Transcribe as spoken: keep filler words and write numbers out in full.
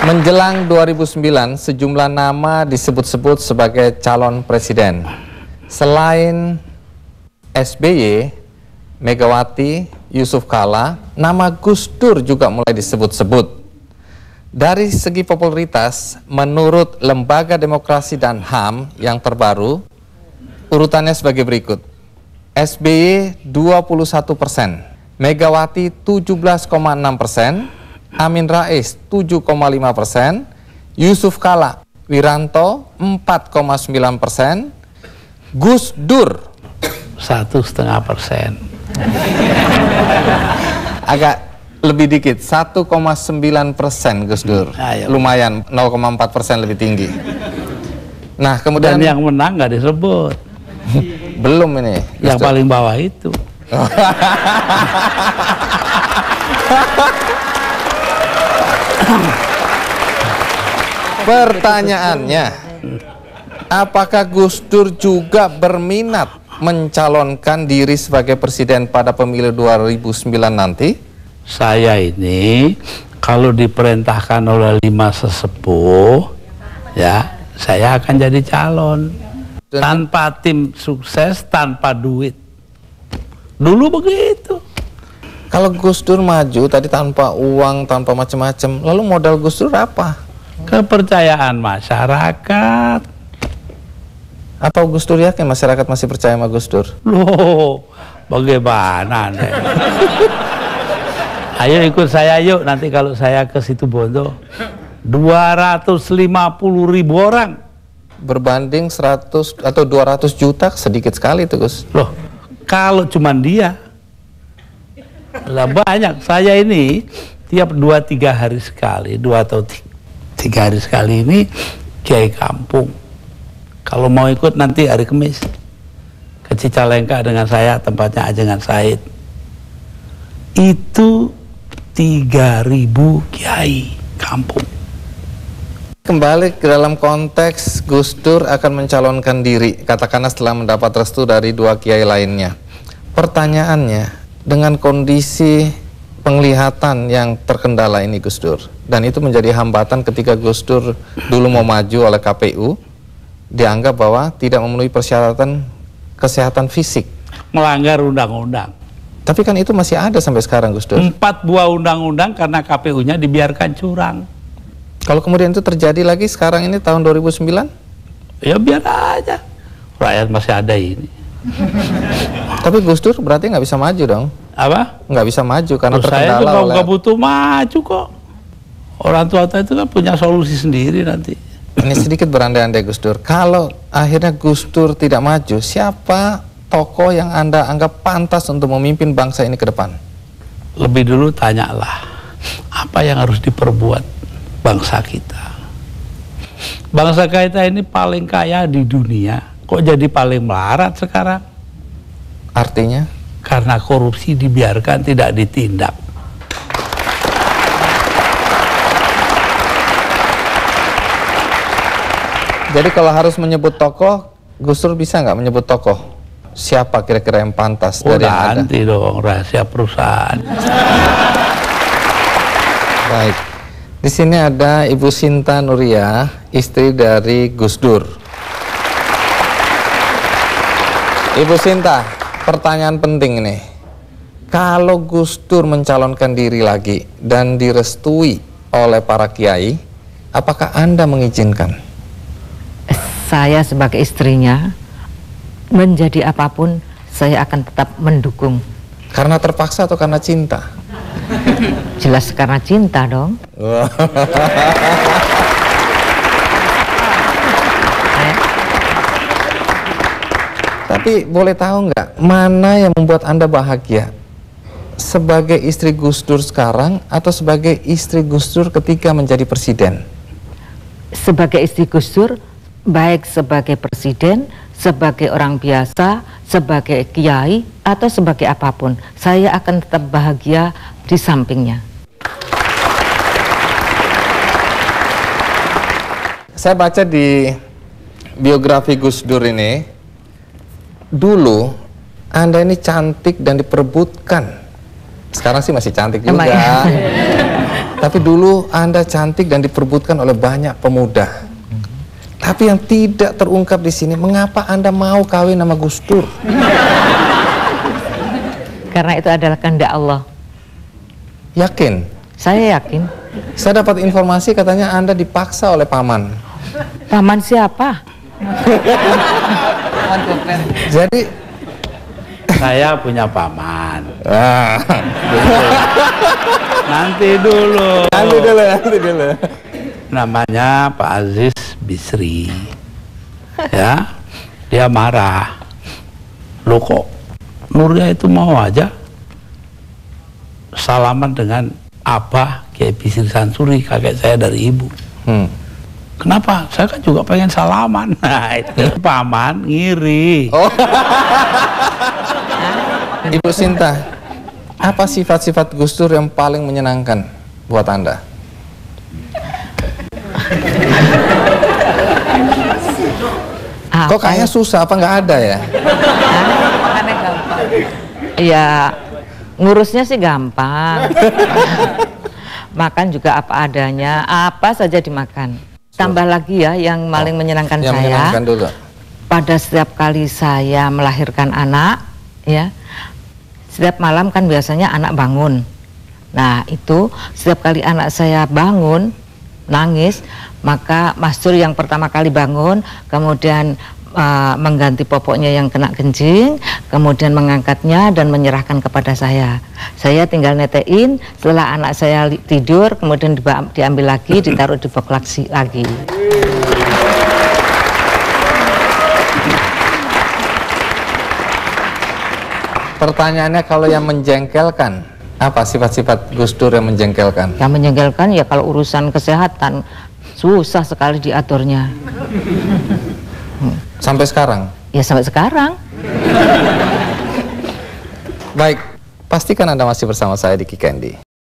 Menjelang dua ribu sembilan, sejumlah nama disebut-sebut sebagai calon presiden. Selain S B Y, Megawati, Yusuf Kala, nama Gus Dur juga mulai disebut-sebut. Dari segi popularitas, menurut Lembaga Demokrasi dan H A M yang terbaru, urutannya sebagai berikut. S B Y dua puluh satu persen, Megawati tujuh belas koma enam persen, Amin Rais tujuh koma lima persen, Yusuf Kala Wiranto empat koma sembilan persen, Gus Dur satu setengah persen. Agak lebih dikit, satu koma sembilan persen Gus Dur. Ayo. Lumayan, nol koma empat persen lebih tinggi. Nah, kemudian Dan yang menang nggak disebut. belum ini. Gus Yang Dur. paling bawah itu. Pertanyaannya, apakah Gus Dur juga berminat mencalonkan diri sebagai presiden pada pemilu dua ribu sembilan nanti? Saya ini kalau diperintahkan oleh lima sesepuh, ya saya akan jadi calon. Dan- Tanpa tim sukses, tanpa duit. Dulu begitu. Kalau Gus Dur maju tadi tanpa uang, tanpa macam-macam, lalu modal Gus Dur apa? Kepercayaan masyarakat. Apa Gus Dur yakin masyarakat masih percaya sama Gus Dur? Loh, bagaimana nih? Ayo ikut saya yuk, nanti kalau saya ke situ Bondo. dua ratus lima puluh ribu orang. Berbanding seratus atau dua ratus juta, sedikit sekali itu Gus. Loh, kalau cuman dia, lah banyak. Saya ini tiap dua tiga hari sekali, dua atau tiga hari sekali ini kiai kampung. Kalau mau ikut nanti hari Kamis ke Cicalengka dengan saya, tempatnya Ajengan Said. Itu tiga ribu kiai kampung. Kembali ke dalam konteks Gus Dur akan mencalonkan diri, katakanlah setelah mendapat restu dari dua kiai lainnya. Pertanyaannya, dengan kondisi penglihatan yang terkendala ini Gus Dur, dan itu menjadi hambatan ketika Gus Dur dulu mau maju oleh K P U, dianggap bahwa tidak memenuhi persyaratan kesehatan fisik. Melanggar undang-undang. Tapi kan itu masih ada sampai sekarang Gus Dur. Empat buah undang-undang karena K P U-nya dibiarkan curang. Kalau kemudian itu terjadi lagi sekarang ini tahun dua ribu sembilan? Ya biar aja. Rakyat masih ada ini. Tapi Gus Dur berarti nggak bisa maju dong? Apa? Nggak bisa maju karena Terus saya terkendala itu oleh... nggak butuh maju kok. Orang tua-tua itu kan punya solusi sendiri nanti. Ini sedikit berandai-andai Gus Dur. Kalau akhirnya Gus Dur tidak maju, siapa tokoh yang Anda anggap pantas untuk memimpin bangsa ini ke depan? Lebih dulu tanyalah, apa yang harus diperbuat bangsa kita. Bangsa kita ini paling kaya di dunia, kok jadi paling melarat sekarang? Artinya? Karena korupsi dibiarkan, tidak ditindak. Jadi kalau harus menyebut tokoh, Gus Dur bisa nggak menyebut tokoh? Siapa kira-kira yang pantas Oh, dari yang ada? nanti dong, rahasia perusahaan. Baik. Di sini ada Ibu Sinta Nuria, istri dari Gus Dur. Ibu Sinta, pertanyaan penting ini. Kalau Gus Dur mencalonkan diri lagi dan direstui oleh para kiai, apakah Anda mengizinkan? Saya sebagai istrinya, menjadi apapun, saya akan tetap mendukung. Karena terpaksa atau karena cinta? Jelas karena cinta dong. Tapi boleh tahu nggak, mana yang membuat Anda bahagia? Sebagai istri Gus Dur sekarang atau sebagai istri Gus Dur ketika menjadi presiden? Sebagai istri Gus Dur, baik sebagai presiden, sebagai orang biasa, sebagai kiai, atau sebagai apapun, saya akan tetap bahagia di sampingnya. Saya baca di biografi Gus Dur ini, dulu Anda ini cantik dan diperebutkan. Sekarang sih masih cantik juga. Emang ya? Tapi dulu Anda cantik dan diperebutkan oleh banyak pemuda. Tapi yang tidak terungkap di sini, mengapa Anda mau kawin sama Gus Dur? Karena itu adalah kehendak Allah. Yakin? Saya yakin. Saya dapat informasi katanya Anda dipaksa oleh paman. Paman siapa? Jadi saya punya paman. ah. Nanti dulu. nanti dulu, nanti dulu. Namanya Pak Aziz Bisri. Ya, dia marah. Loh kok Nurya itu mau aja salaman dengan Abah Kiai Bisri Sansuri, kakek saya dari ibu. Hmm. Kenapa? Saya kan juga pengen salaman. Nah, itu paman ngiri. Oh. Ibu Sinta, apa sifat-sifat Gus Dur yang paling menyenangkan buat Anda? Apa Kok kayaknya susah, apa nggak ada ya? Ya, ngurusnya sih gampang. Makan juga apa adanya, apa saja dimakan. Tambah lagi ya, yang paling Oh, menyenangkan yang saya. menyenangkan dulu. Pada setiap kali saya melahirkan anak, ya, setiap malam kan biasanya anak bangun. Nah itu setiap kali anak saya bangun nangis, maka Mas Dur yang pertama kali bangun, kemudian uh, mengganti popoknya yang kena kencing, kemudian mengangkatnya dan menyerahkan kepada saya. Saya tinggal netein, setelah anak saya tidur, kemudian diambil lagi, ditaruh di box lagi. Pertanyaannya, kalau yang menjengkelkan, apa sifat-sifat Gus Dur yang menjengkelkan? Yang menjengkelkan ya kalau urusan kesehatan susah sekali diaturnya. Sampai sekarang? Ya sampai sekarang. Baik, pastikan Anda masih bersama saya di Kikendi.